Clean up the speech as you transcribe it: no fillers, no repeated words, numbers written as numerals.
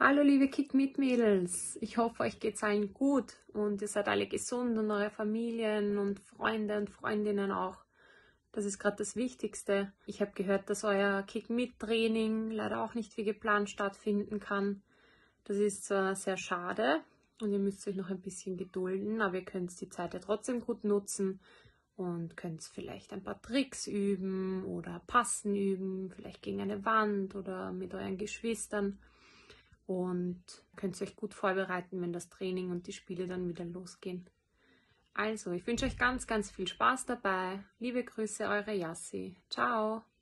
Hallo liebe Kick-Mit-Mädels, ich hoffe euch geht's allen gut und ihr seid alle gesund und eure Familien und Freunde und Freundinnen auch. Das ist gerade das Wichtigste. Ich habe gehört, dass euer Kick-Mit-Training leider auch nicht wie geplant stattfinden kann. Das ist zwar sehr schade und ihr müsst euch noch ein bisschen gedulden, aber ihr könnt die Zeit ja trotzdem gut nutzen und könnt vielleicht ein paar Tricks üben oder Passen üben, vielleicht gegen eine Wand oder mit euren Geschwistern. Und könnt euch gut vorbereiten, wenn das Training und die Spiele dann wieder losgehen. Also, ich wünsche euch ganz, ganz viel Spaß dabei. Liebe Grüße, eure Jassi. Ciao!